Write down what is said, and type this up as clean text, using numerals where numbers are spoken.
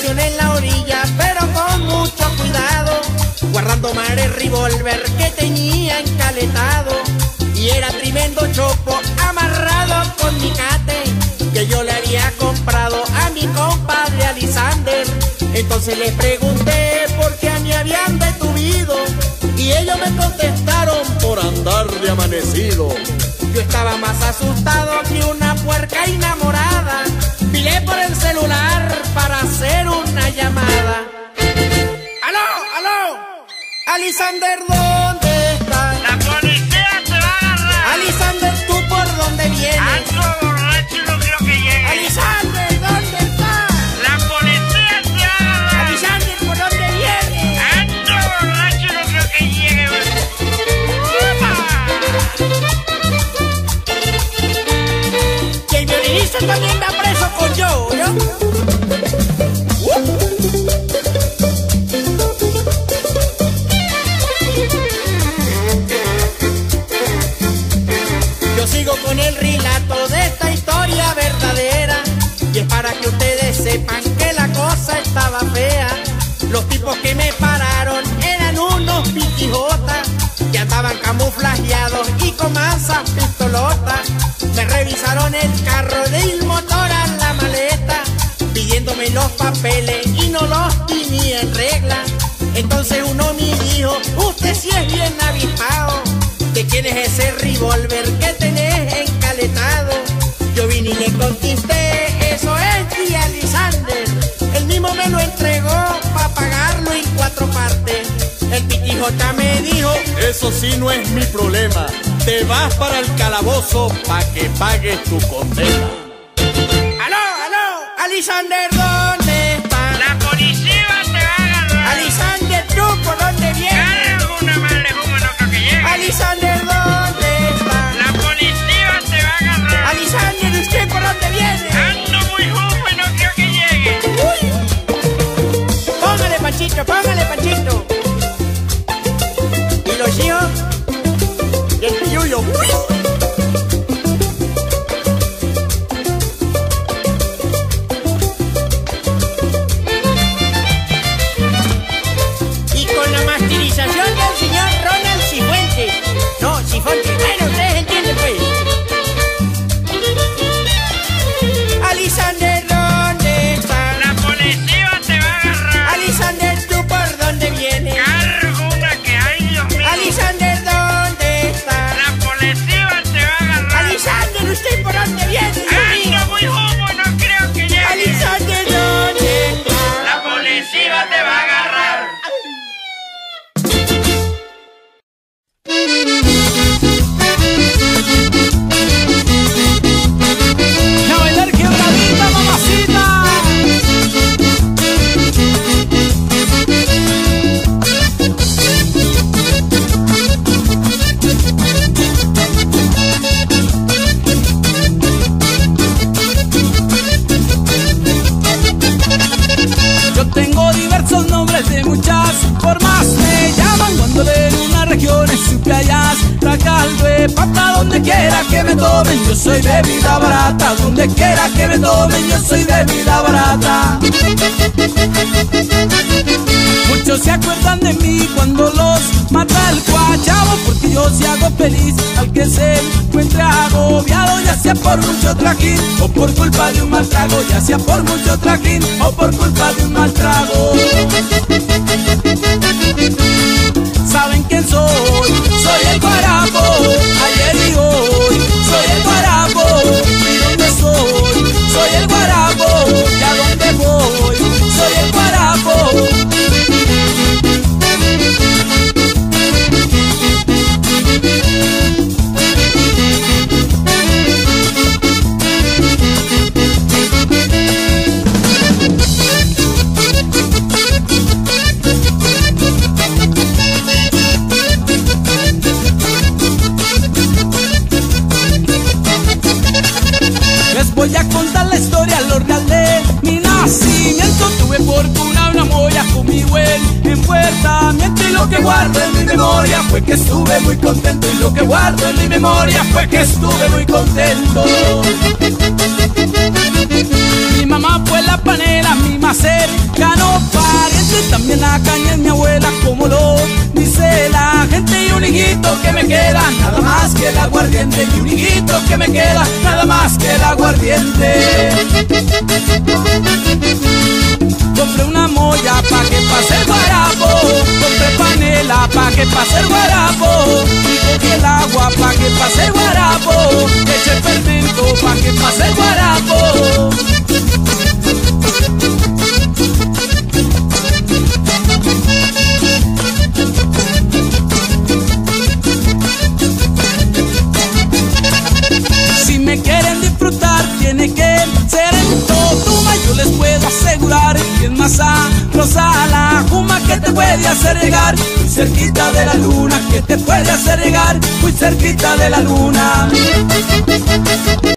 estacioné en la orilla, pero con mucho cuidado, guardando mal el revólver que tenía encaletado. Y era tremendo chopo amarrado con mi cate, que yo le había comprado a mi compadre Alisander. Entonces les pregunté por qué a mí habían detuvido, y ellos me contestaron por andar de amanecido. Yo estaba más asustado que una puerca enamorada. Pilé por el celular para hacer una llamada. ¡Aló, aló! Alisander, ¿dónde estás? La policía te va a agarrar. Alisander, ¿tú por dónde vienes? Ando borracho y no creo que llegue. Alisander, ¿dónde estás? La policía te va a agarrar. Alisander, ¿por dónde vienes? Ando borracho y no creo que llegue. Que el violinista también va preso con yo, ¿no? Yo sigo con el relato de esta historia verdadera, y es para que ustedes sepan que la cosa estaba fea. Los tipos que me pararon eran unos piquijotas que andaban camuflajeados y con mansas pistolotas. Me revisaron el carro del motor a la maleta, pidiéndome los papeles y no los tenía en regla. Entonces uno me dijo: usted sí es bien avispado, ¿de quién es ese revólver que tenés encaletado? Yo vine y le contesté: eso es de Alisander. Él mismo me lo entregó para pagarlo en 4 partes. El piquijota me dijo: eso sí no es mi problema, te vas para el calabozo pa' que pagues tu condena. ¡Aló, aló! Alisander, ¿dónde estás? La policía te va a agarrar. Alisander, ¿tú por dónde vienes? Alguna más de humo no creo que llegue. Alisander, ¿dónde estás? La policía te va a agarrar. Alisander, ¿usted por dónde viene? Ando muy humo y no creo que llegue. ¡Uy! Póngale, Panchito, póngale, Panchito. ¿Y los hijos? Y el piyuyo. ¡Uy! Y con la masterización del señor Ronald Cifuentes. No, Cifuentes. Bueno, ustedes entienden, pues. Alisander, ¿dónde estás? La policía te va a agarrar. Alisander, ¿tú por dónde vienes? Cargo una que hay, Dios mío. Alisander, ¿dónde estás? La policía te va a agarrar. Alisander, ¿usted por dónde viene? Ando muy humo y no creo que llegue. Alisander, ¿dónde estás? La policía te va a agarrar. ¡Y a bailar quebradita, mamacita! Yo tengo diversos nombres de muchas formas. Me llaman cuando en una región en su playas Tracalbe, pata donde quiera que me tomen. Yo soy de vida barata, donde quiera que me tomen. Yo soy de vida barata. Muchos se acuerdan de mí cuando los mata el guayabo, porque yo sí hago feliz al que se encuentre agobiado, ya sea por mucho trajín o por culpa de un mal trago, ya sea por mucho trajín o por culpa de un mal trago. ¿Saben quién soy? Soy el guarapo, ayer y hoy. Soy el guarapo, ¿y dónde soy? Soy el guarapo, ¿y a dónde voy? Soy el guarapo. Les voy a contar la historia, lo real de mi nacimiento. Tuve fortuna, una moya conmigo en enfuertamiento, y lo que guardo en mi memoria fue que estuve muy contento. Y lo que guardo en mi memoria fue que estuve muy contento. Mi mamá fue la panera, mi más cerca Que también la caña es mi abuela, como lo dice la gente. Y un higuito que me queda, nada más que el aguardiente. Y un higuito que me queda, nada más que el aguardiente. Compré una molla pa' que pase el guarapo, compré panela pa' que pase el guarapo, y cogí el agua pa' que pase el guarapo, eché el fermento pa' que pase el guarapo. Si me quieren disfrutar, tiene que ser en Totuma. Yo les puedo asegurar que es más sabrosa la juma, que te puede hacer llegar muy cerquita de la luna, que te puede hacer llegar muy cerquita de la luna.